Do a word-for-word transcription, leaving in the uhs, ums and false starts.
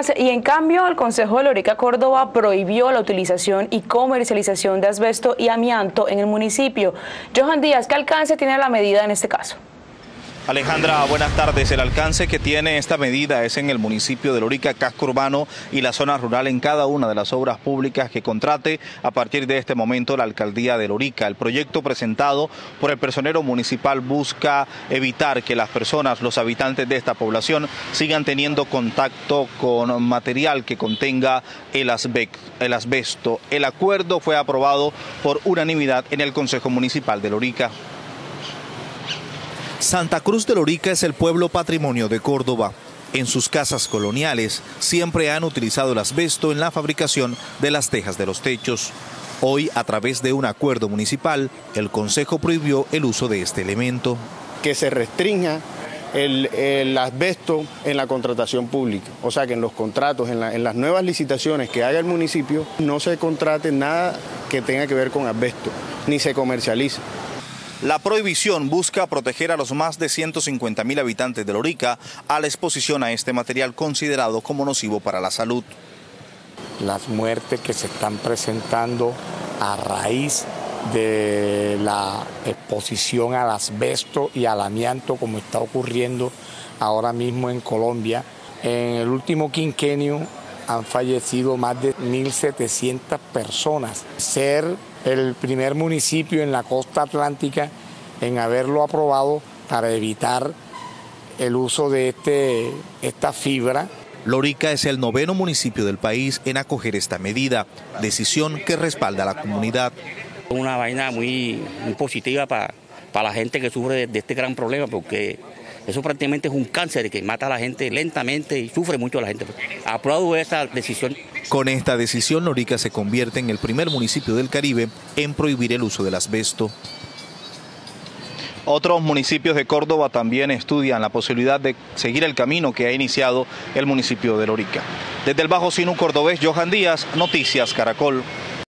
Y en cambio, el Consejo de Lorica Córdoba prohibió la utilización y comercialización de asbesto y amianto en el municipio. Johan Díaz, ¿qué alcance tiene la medida en este caso? Alejandra, buenas tardes. El alcance que tiene esta medida es en el municipio de Lorica, casco urbano y la zona rural en cada una de las obras públicas que contrate a partir de este momento la alcaldía de Lorica. El proyecto presentado por el personero municipal busca evitar que las personas, los habitantes de esta población, sigan teniendo contacto con material que contenga el asbesto. El acuerdo fue aprobado por unanimidad en el Consejo Municipal de Lorica. Santa Cruz de Lorica es el pueblo patrimonio de Córdoba. En sus casas coloniales siempre han utilizado el asbesto en la fabricación de las tejas de los techos. Hoy, a través de un acuerdo municipal, el Consejo prohibió el uso de este elemento. Que se restrinja el, el asbesto en la contratación pública. O sea, que en los contratos, en, la, en las nuevas licitaciones que haga el municipio, no se contrate nada que tenga que ver con asbesto, ni se comercialice. La prohibición busca proteger a los más de ciento cincuenta mil habitantes de Lorica a la exposición a este material considerado como nocivo para la salud. Las muertes que se están presentando a raíz de la exposición al asbesto y al amianto, como está ocurriendo ahora mismo en Colombia. En el último quinquenio han fallecido más de mil setecientas personas. Ser el primer municipio en la costa atlántica en haberlo aprobado para evitar el uso de este, esta fibra. Lorica es el noveno municipio del país en acoger esta medida, decisión que respalda a la comunidad. Una vaina muy, muy positiva para, para la gente que sufre de, de este gran problema, porque eso prácticamente es un cáncer que mata a la gente lentamente y sufre mucho a la gente. Aplaudo esta decisión. Con esta decisión, Lorica se convierte en el primer municipio del Caribe en prohibir el uso del asbesto. Otros municipios de Córdoba también estudian la posibilidad de seguir el camino que ha iniciado el municipio de Lorica. Desde el Bajo Sinú cordobés, Johan Díaz, Noticias Caracol.